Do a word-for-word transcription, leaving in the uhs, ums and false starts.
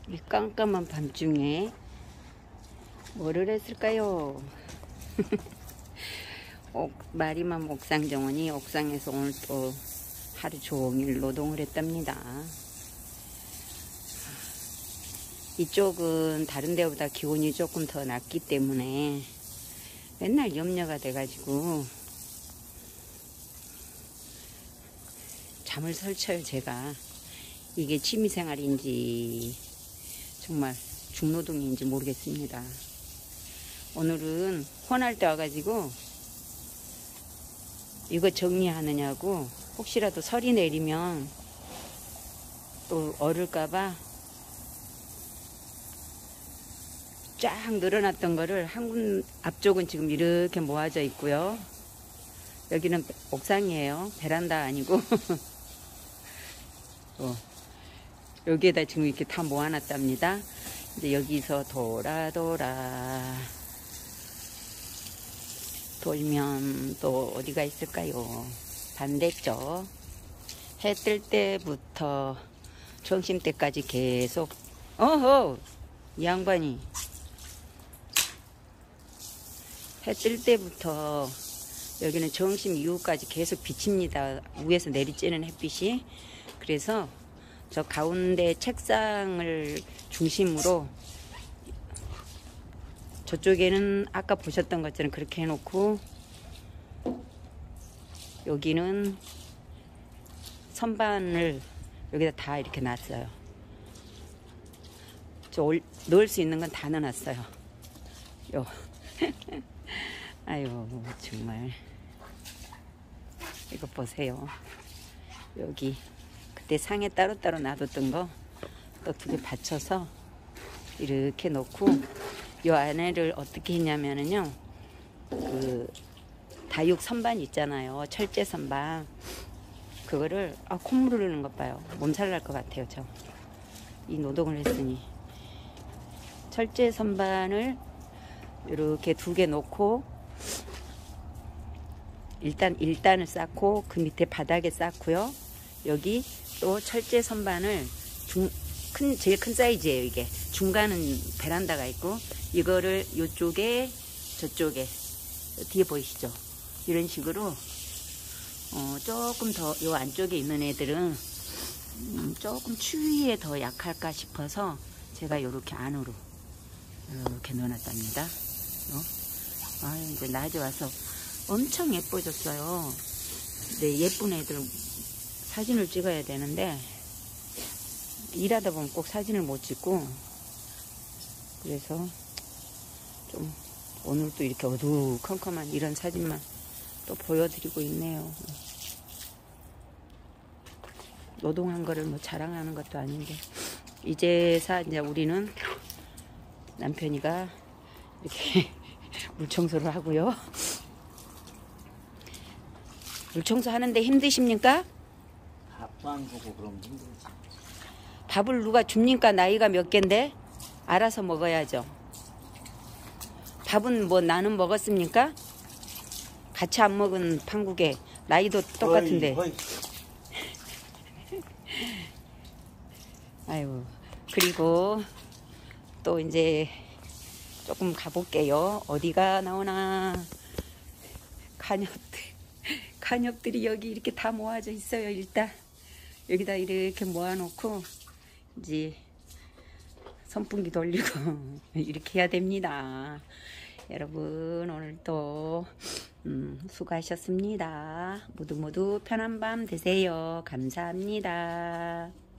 이 깜깜한 밤중에 뭐를 했을까요? 옥, 마리맘 옥상 정원이 옥상에서 오늘 또 하루 종일 노동을 했답니다. 이쪽은 다른 데보다 기온이 조금 더 낮기 때문에 맨날 염려가 돼가지고 잠을 설쳐요. 제가 이게 취미생활인지 정말 중노동인지 모르겠습니다. 오늘은 혼할 때 와가지고 이거 정리하느냐고, 혹시라도 설이 내리면 또 얼을까봐 쫙 늘어났던 거를 한 군 앞쪽은 지금 이렇게 모아져 있고요. 여기는 옥상이에요. 베란다 아니고 어, 여기에다 지금 이렇게 다 모아놨답니다. 이제 여기서 돌아 돌아 돌면 또 어디가 있을까요? 반대쪽 해 뜰 때부터 점심때까지 계속, 어허, 이 양반이 해 뜰 때부터 여기는 점심 이후까지 계속 비칩니다. 위에서 내리쬐는 햇빛이. 그래서 저 가운데 책상을 중심으로 저쪽에는 아까 보셨던 것처럼 그렇게 해놓고, 여기는 선반을 여기다 다 이렇게 놨어요. 저 올, 넣을 수 있는 건 다 넣어놨어요. 요. 아유, 정말. 이거 보세요. 여기 그때 상에 따로따로 놔뒀던 거 또 두 개 받쳐서 이렇게 놓고, 요 안에를 어떻게 했냐면은요, 그 다육 선반 있잖아요. 철제 선반. 그거를, 아, 콧물 흐르는 것 봐요. 몸살 날 것 같아요. 저 이 노동을 했으니. 철제 선반을 이렇게 두 개 놓고, 일단 일단을 쌓고 그 밑에 바닥에 쌓고요. 여기 또 철제 선반을 중, 큰, 제일 큰 사이즈예요. 이게 중간은 베란다가 있고, 이거를 이쪽에 저쪽에 뒤에 보이시죠? 이런 식으로 어, 조금 더 요 안쪽에 있는 애들은 음, 조금 추위에 더 약할까 싶어서 제가 요렇게 안으로 이렇게 넣어놨답니다. 어? 아, 이제 낮에 와서 엄청 예뻐졌어요. 네, 예쁜 애들 사진을 찍어야 되는데 일하다 보면 꼭 사진을 못 찍고, 그래서 좀 오늘도 이렇게 어두컴컴한 이런 사진만 또 보여드리고 있네요. 노동한 거를 뭐 자랑하는 것도 아닌데, 이제서 이제 우리는 남편이가 이렇게 물청소를 하고요. 물청소 하는데 힘드십니까? 밥도 안 주고 그러면 힘들지. 밥을 누가 줍니까? 나이가 몇 갠데? 알아서 먹어야죠. 밥은 뭐 나는 먹었습니까? 같이 안 먹은 판국에 나이도 똑같은데. 어이, 어이. 아유, 그리고 또 이제 조금 가볼게요. 어디가 나오나. 간엽들, 간엽들이 여기 이렇게 다 모아져 있어요. 일단 여기다 이렇게 모아놓고 이제 선풍기 돌리고 이렇게 해야 됩니다. 여러분, 오늘도 음, 수고하셨습니다. 모두 모두 편한 밤 되세요. 감사합니다.